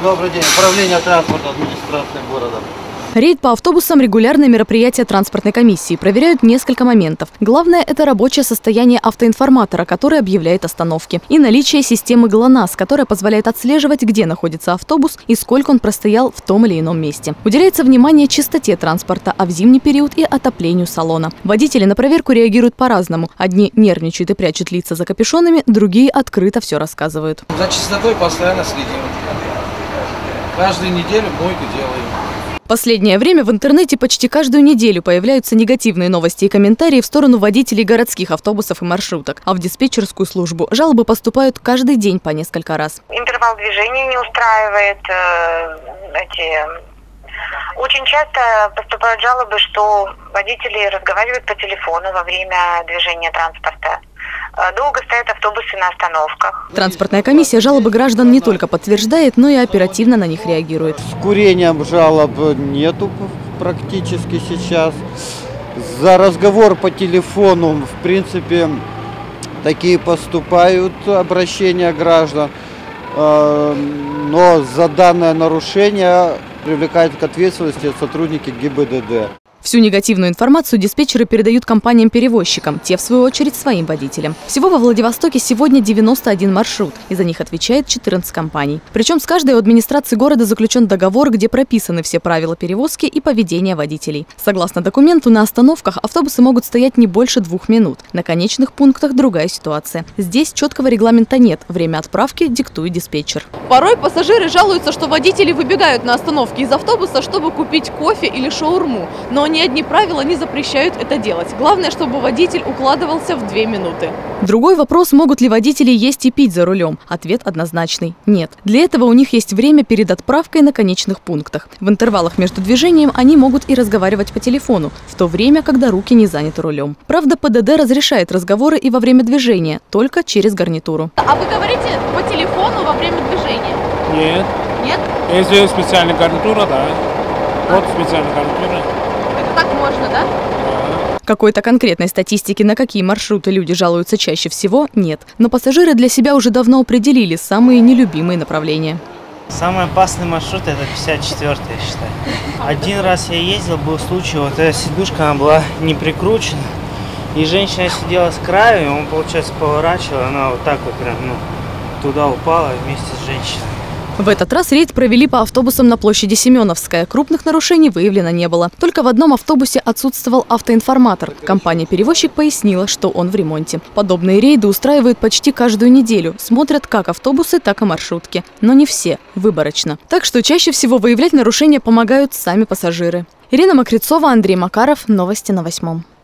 Добрый день. Управление транспорта администрации города. Рейд по автобусам – регулярное мероприятие транспортной комиссии. Проверяют несколько моментов. Главное – это рабочее состояние автоинформатора, который объявляет остановки. И наличие системы ГЛОНАСС, которая позволяет отслеживать, где находится автобус и сколько он простоял в том или ином месте. Уделяется внимание чистоте транспорта, а в зимний период и отоплению салона. Водители на проверку реагируют по-разному. Одни нервничают и прячут лица за капюшонами, другие открыто все рассказывают. За чистотой постоянно следим. Каждую неделю мойку делаем. В последнее время в интернете почти каждую неделю появляются негативные новости и комментарии в сторону водителей городских автобусов и маршруток. А в диспетчерскую службу жалобы поступают каждый день по несколько раз. Интервал движения не устраивает. Очень часто поступают жалобы, что водители разговаривают по телефону во время движения транспорта. Долго стоят автобусы на остановках. Транспортная комиссия жалобы граждан не только подтверждает, но и оперативно на них реагирует. С курением жалоб нету практически сейчас. За разговор по телефону, в принципе, такие поступают обращения граждан. Но за данное нарушение привлекают к ответственности сотрудники ГИБДД. Всю негативную информацию диспетчеры передают компаниям-перевозчикам, те, в свою очередь, своим водителям. Всего во Владивостоке сегодня 91 маршрут, и за них отвечает 14 компаний. Причем с каждой у администрации города заключен договор, где прописаны все правила перевозки и поведения водителей. Согласно документу, на остановках автобусы могут стоять не больше 2 минут. На конечных пунктах другая ситуация. Здесь четкого регламента нет, время отправки диктует диспетчер. Порой пассажиры жалуются, что водители выбегают на остановке из автобуса, чтобы купить кофе или шаурму. Но ни одни правила не запрещают это делать. Главное, чтобы водитель укладывался в 2 минуты. Другой вопрос, могут ли водители есть и пить за рулем? Ответ однозначный – нет. Для этого у них есть время перед отправкой на конечных пунктах. В интервалах между движением они могут и разговаривать по телефону, в то время, когда руки не заняты рулем. Правда, ПДД разрешает разговоры и во время движения, только через гарнитуру. А вы говорите по телефону во время движения? Нет. Нет? Если специальная гарнитура, да. Вот специальная гарнитура. Это так можно, да? Какой-то конкретной статистики, на какие маршруты люди жалуются чаще всего, нет. Но пассажиры для себя уже давно определили самые нелюбимые направления. Самый опасный маршрут – это 54-й, я считаю. Один раз я ездил, был случай, вот эта сидушка, она была не прикручена. И женщина сидела с краю, и он, получается, поворачивал, она вот так вот прям, туда упала вместе с женщиной. В этот раз рейд провели по автобусам на площади Семеновская. Крупных нарушений выявлено не было. Только в одном автобусе отсутствовал автоинформатор. Компания-перевозчик пояснила, что он в ремонте. Подобные рейды устраивают почти каждую неделю. Смотрят как автобусы, так и маршрутки. Но не все, выборочно. Так что чаще всего выявлять нарушения помогают сами пассажиры. Ирина Мокрицова, Андрей Макаров. Новости на 8.